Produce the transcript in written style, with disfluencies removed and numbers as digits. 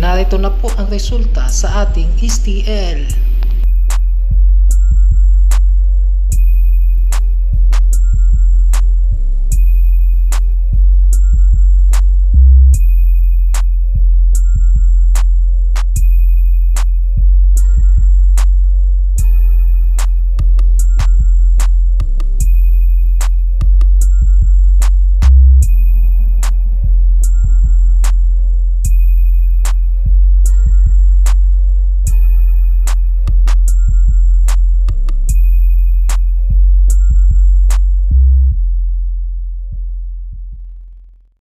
Narito na po ang resulta sa ating STL.